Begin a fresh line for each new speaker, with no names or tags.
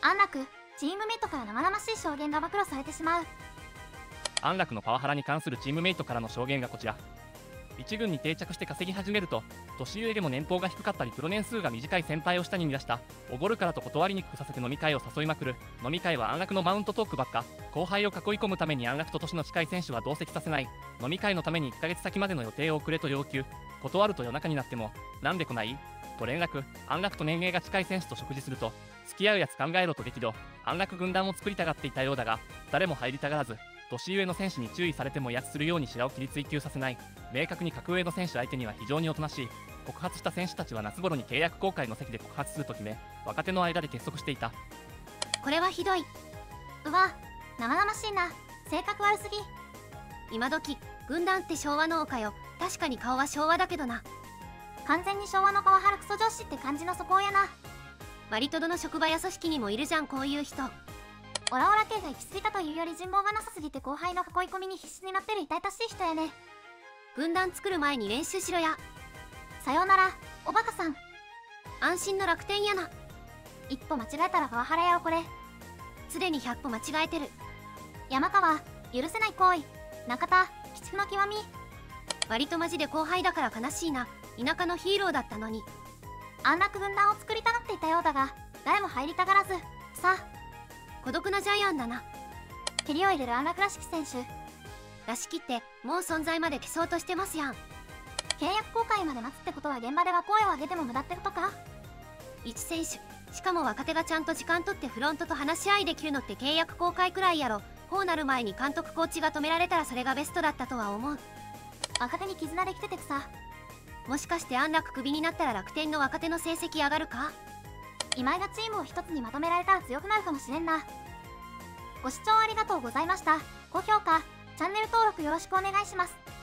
安楽、チームメイトから生々しい証言が暴露されてしまう。
安楽のパワハラに関するチームメイトからの証言がこちら。一軍に定着して稼ぎ始めると、年上でも年俸が低かったりプロ年数が短い先輩を下に見出した。おごるからと断りにくくさせて飲み会を誘いまくる。飲み会は安楽のマウントトークばっか。後輩を囲い込むために安楽と年の近い選手は同席させない。飲み会のために1ヶ月先までの予定をくれと要求。断ると夜中になっても、なんで来ないと連絡。安楽と年齢が近い選手と食事すると、付き合うやつ考えろと激怒。安楽軍団を作りたがっていたようだが、誰も入りたがらず、年上の選手に注意されても威圧するように白を切り追求させない。明確に格上の選手相手には非常におとなしい。告発した選手たちは夏頃に契約更改の席で告発すると決め、若手の間で結束していた。
これはひどい。うわ、生々しいな。性格悪すぎ。今時軍団って昭和の王かよ。確かに顔は昭和だけどな。完全に昭和のパワハラクソ上司って感じの素行やな。割とどの職場や組織にもいるじゃん、こういう人。オラオラ系が行き過ぎたというより人望がなさすぎて後輩の囲い込みに必死になってる痛々しい人やね。軍団作る前に練習しろや。さようなら、おバカさん。安心の楽天やな。一歩間違えたらパワハラやろこれ。すでに100歩間違えてる。山川、許せない行為。中田、鬼畜の極み。割とマジで後輩だから悲しいな。田舎のヒーローだったのに。安楽軍団を作りたがっていたようだが、誰も入りたがらず、さあ。孤独なジャイアンだな。蹴りを入れる安楽らしき選手。らしきって、もう存在まで消そうとしてますやん。契約更改まで待つってことは現場では声を上げても無駄ってことか。一選手、しかも若手がちゃんと時間取ってフロントと話し合いできるのって契約更改くらいやろ。こうなる前に監督コーチが止められたらそれがベストだったとは思う。若手に絆できててくさ。もしかして安楽クビになったら楽天の若手の成績上がるか。今井がチームを一つにまとめられたら強くなるかもしれんな。ご視聴ありがとうございました。高評価、チャンネル登録よろしくお願いします。